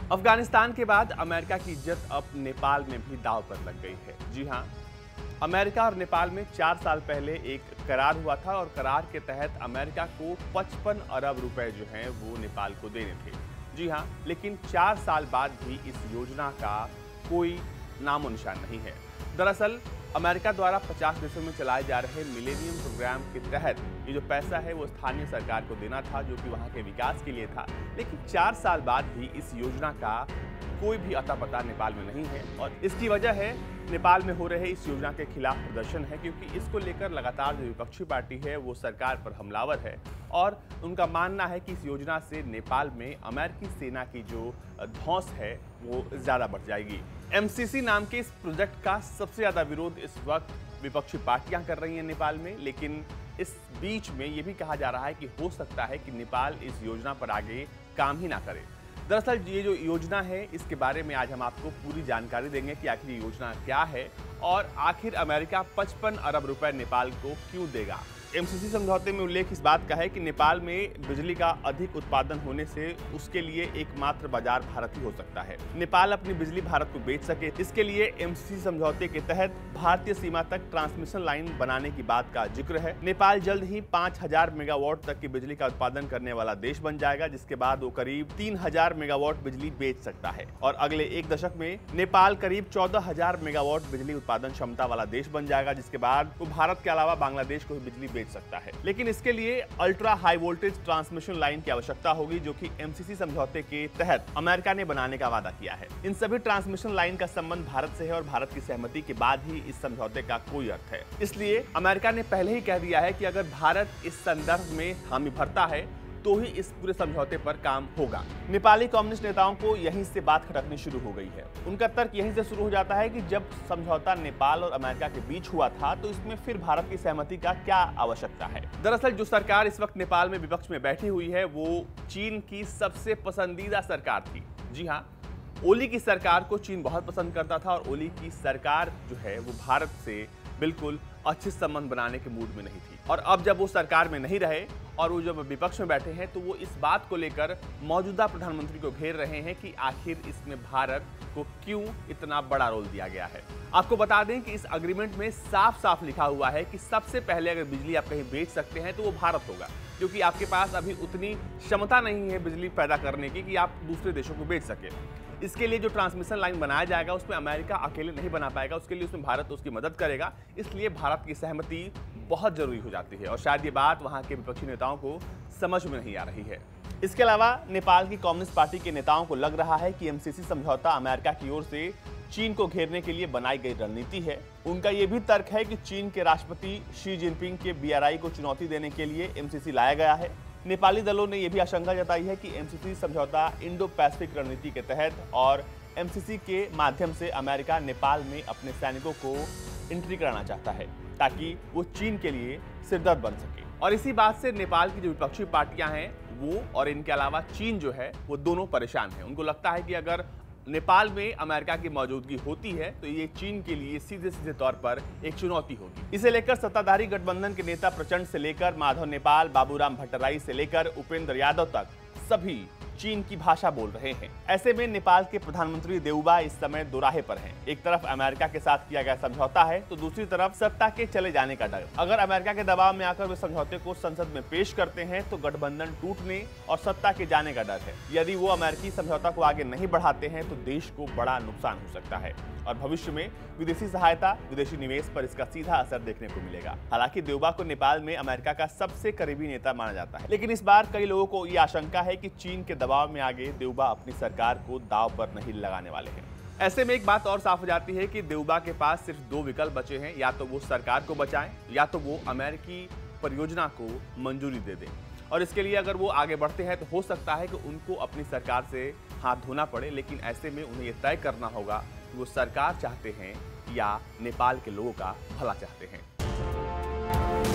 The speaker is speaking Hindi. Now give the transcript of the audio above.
अफगानिस्तान के बाद अमेरिका की इज्जत अब नेपाल में भी दांव पर लग गई है। जी हां, अमेरिका और नेपाल में 4 साल पहले एक करार हुआ था और करार के तहत अमेरिका को 55 अरब रुपए जो हैं वो नेपाल को देने थे। जी हां, लेकिन 4 साल बाद भी इस योजना का कोई नामो निशान नहीं है। दरअसल अमेरिका द्वारा 50 देशों में चलाए जा रहे मिलेनियम प्रोग्राम के तहत ये जो पैसा है वो स्थानीय सरकार को देना था, जो कि वहां के विकास के लिए था। लेकिन 4 साल बाद भी इस योजना का कोई भी अता पता नेपाल में नहीं है और इसकी वजह है नेपाल में हो रहे इस योजना के खिलाफ प्रदर्शन है, क्योंकि इसको लेकर लगातार जो विपक्षी पार्टी है वो सरकार पर हमलावर है और उनका मानना है कि इस योजना से नेपाल में अमेरिकी सेना की जो धौंस है वो ज़्यादा बढ़ जाएगी। एमसीसी नाम के इस प्रोजेक्ट का सबसे ज़्यादा विरोध इस वक्त विपक्षी पार्टियां कर रही हैं नेपाल में, लेकिन इस बीच में ये भी कहा जा रहा है कि हो सकता है कि नेपाल इस योजना पर आगे काम ही ना करे। दरअसल ये जो योजना है इसके बारे में आज हम आपको पूरी जानकारी देंगे कि आखिर ये योजना क्या है और आखिर अमेरिका 55 अरब रुपए नेपाल को क्यों देगा। एमसीसी समझौते में उल्लेख इस बात का है कि नेपाल में बिजली का अधिक उत्पादन होने से उसके लिए एकमात्र बाजार भारत ही हो सकता है। नेपाल अपनी बिजली भारत को बेच सके, इसके लिए एमसीसी समझौते के तहत भारतीय सीमा तक ट्रांसमिशन लाइन बनाने की बात का जिक्र है। नेपाल जल्द ही 5000 मेगावाट तक की बिजली का उत्पादन करने वाला देश बन जाएगा, जिसके बाद वो करीब 3000 मेगावाट बिजली बेच सकता है और अगले एक दशक में नेपाल करीब 14000 मेगावाट बिजली उत्पादन क्षमता वाला देश बन जाएगा, जिसके बाद वो भारत के अलावा बांग्लादेश को भी बिजली बेच सकता है। लेकिन इसके लिए ultra high voltage transmission line की आवश्यकता होगी, जो कि एमसीसी समझौते के तहत अमेरिका ने बनाने का वादा किया है। इन सभी ट्रांसमिशन लाइन का संबंध भारत से है और भारत की सहमति के बाद ही इस समझौते का कोई अर्थ है। इसलिए अमेरिका ने पहले ही कह दिया है कि अगर भारत इस संदर्भ में हामी भरता है तो ही इस पूरे समझौते पर काम होगा। नेपाली कम्युनिस्ट नेताओं को यहीं से बात खटकनी शुरू हो गई है। उनका तर्क यहीं से शुरू हो जाता है कि जब समझौता नेपाल और अमेरिका के बीच हुआ था तो इसमें फिर भारत की सहमति का क्या आवश्यकता है। दरअसल जो सरकार इस वक्त नेपाल में विपक्ष में बैठी हुई है वो चीन की सबसे पसंदीदा सरकार थी। जी हाँ, ओली की सरकार को चीन बहुत पसंद करता था और ओली की सरकार जो है वो भारत से बिल्कुल अच्छे संबंध बनाने के मूड में नहीं थी। और अब जब वो सरकार में नहीं रहे और वो जब विपक्ष में बैठे हैं तो वो इस बात को लेकर मौजूदा प्रधानमंत्री को घेर रहे हैं कि आखिर इसमें भारत को क्यों इतना बड़ा रोल दिया गया है। आपको बता दें कि इस अग्रीमेंट में साफ साफ लिखा हुआ है कि सबसे पहले अगर बिजली आप कहीं बेच सकते हैं तो वो भारत होगा, क्योंकि आपके पास अभी उतनी क्षमता नहीं है बिजली पैदा करने की कि आप दूसरे देशों को बेच सके। इसके लिए जो ट्रांसमिशन लाइन बनाया जाएगा उसमें अमेरिका अकेले नहीं बना पाएगा, उसके लिए उसमें भारत उसकी मदद करेगा। इसलिए भारत की सहमति बहुत जरूरी हो जाती है और शायद ये बात वहाँ के विपक्षी नेताओं को समझ में नहीं आ रही है। इसके अलावा नेपाल की कम्युनिस्ट पार्टी के नेताओं को लग रहा है कि एमसीसी समझौता अमेरिका की ओर से चीन को घेरने के लिए बनाई गई रणनीति है। उनका ये भी तर्क है कि चीन के राष्ट्रपति शी जिनपिंग के बीआरआई को चुनौती देने के लिए एमसीसी लाया गया है। नेपाली दलों ने यह भी आशंका जताई है कि एमसीसी समझौता इंडो पैसिफिक रणनीति के तहत और एमसीसी के माध्यम से अमेरिका नेपाल में अपने सैनिकों को एंट्री कराना चाहता है ताकि वो चीन के लिए सिरदर्द बन सके। और इसी बात से नेपाल की जो विपक्षी पार्टियां हैं वो और इनके अलावा चीन जो है वो दोनों परेशान हैं। उनको लगता है कि अगर नेपाल में अमेरिका की मौजूदगी होती है तो ये चीन के लिए सीधे सीधे तौर पर एक चुनौती होगी। इसे लेकर सत्ताधारी गठबंधन के नेता प्रचंड से लेकर माधव नेपाल, बाबूराम भट्टराई से लेकर उपेंद्र यादव तक सभी चीन की भाषा बोल रहे हैं। ऐसे में नेपाल के प्रधानमंत्री देउबा इस समय दोराहे पर हैं। एक तरफ अमेरिका के साथ किया गया समझौता है तो दूसरी तरफ सत्ता के चले जाने का डर। अगर अमेरिका के दबाव में आकर वे समझौते को संसद में पेश करते हैं तो गठबंधन टूटने और सत्ता के जाने का डर है। यदि वो अमेरिकी समझौता को आगे नहीं बढ़ाते हैं तो देश को बड़ा नुकसान हो सकता है और भविष्य में विदेशी सहायता, विदेशी निवेश पर इसका सीधा असर देखने को मिलेगा। हालांकि देउबा को नेपाल में अमेरिका का सबसे करीबी नेता माना जाता है, लेकिन इस बार कई लोगों को यह आशंका है कि चीन के दबाव में आगे देउबा अपनी सरकार को दांव पर नहीं लगाने वाले हैं। ऐसे में एक बात और साफ हो जाती है कि देउबा के पास सिर्फ 2 विकल्प बचे हैं, या तो वो सरकार को बचाएं या तो वो अमेरिकी परियोजना को मंजूरी दे दें। और इसके लिए अगर वो आगे बढ़ते हैं तो हो सकता है कि उनको अपनी सरकार से हाथ धोना पड़े, लेकिन ऐसे में उन्हें ये तय करना होगा कि वो सरकार चाहते हैं या नेपाल के लोगों का भला चाहते हैं।